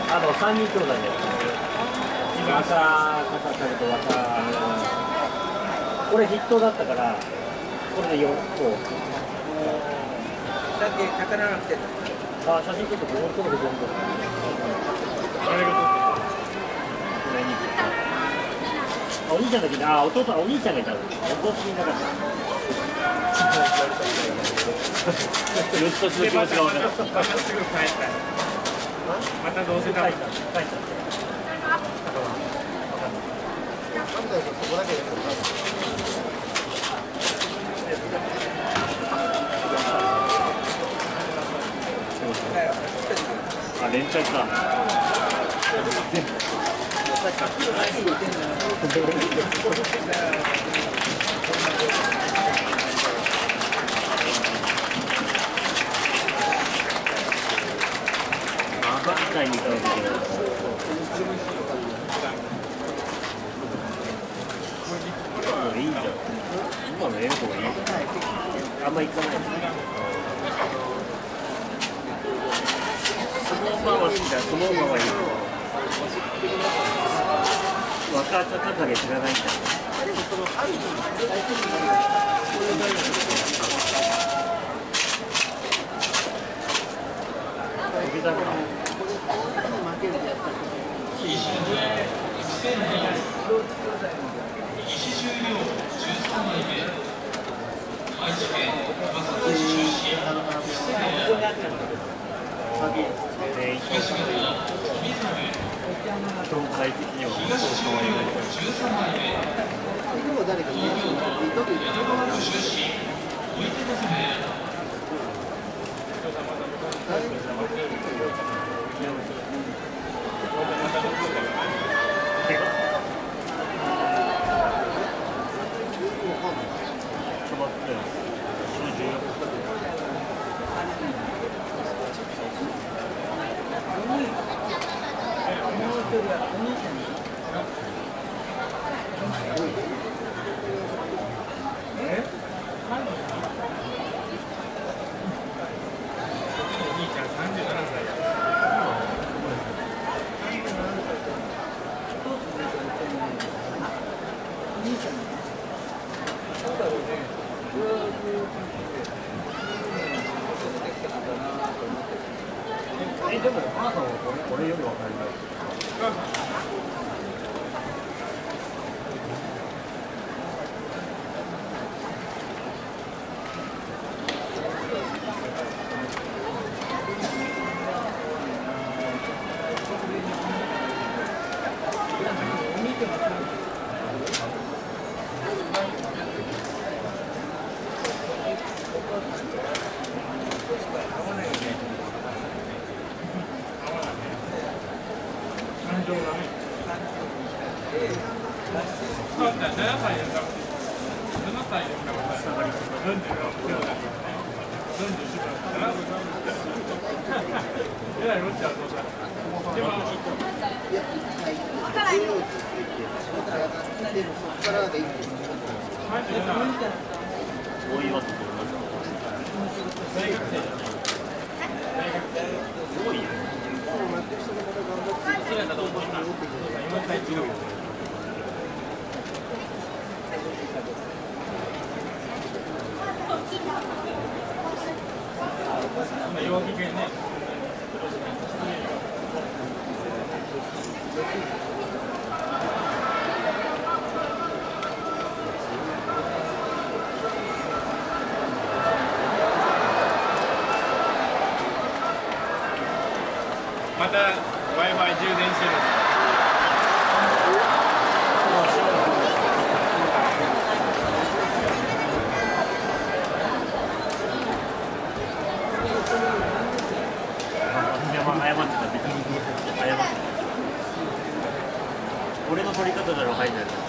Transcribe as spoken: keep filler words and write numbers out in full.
あの三人兄弟で。若かかると若。これ筆頭だったから、これでよこう。 だけ宝が来てた。 あ、写真撮ってここここ全部。あれが撮って。お兄ちゃんだけど、あ、弟、お兄ちゃんがいたの。弟いなかった。よっとする気持ちが分かる。またすぐ帰った。またどうせだ。帰った。帰った。そこだけです。あ、連チャンか。バッターに行かなきゃいけない。もういいじゃん。今のええ方がいい。あんま行かない。スノーマンは好きだ。スノーマンはいい。若赤かかげ知らないんだ。でもその春に大体これがいい。飛びだから。負けるやつ。石重量じゅうさんまいめ。愛知県岡崎市出身。東海的には東重量じゅうさんまいめ。誰か出身。おいでですね。え、でもお母さんはこれ、これより分かります。そう言わせてもらいます。大学生じゃない。大学生。すごいよ。そうやったと思った。今最近の。今弱気系ね。また Wi-Fi 充電してるんですか？謝ってた、別に謝ってた。俺の取り方だろ、入んないの。